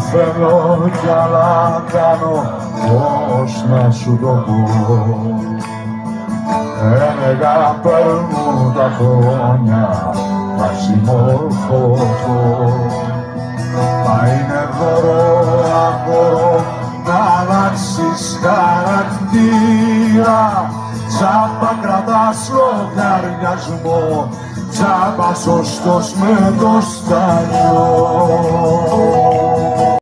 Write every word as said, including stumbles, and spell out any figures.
θέλω κι άλλα κάνω, πώς να σου το πω. Έλεγα παίρνουν τα χρόνια, θα συμμορφωθώ. Μα είναι δώρο αν μπορώ να αλλάξεις χαρακτήρα. Τσάμπα κρατάς λογαριασμό, τσάμπα σωστός με το σταλιό.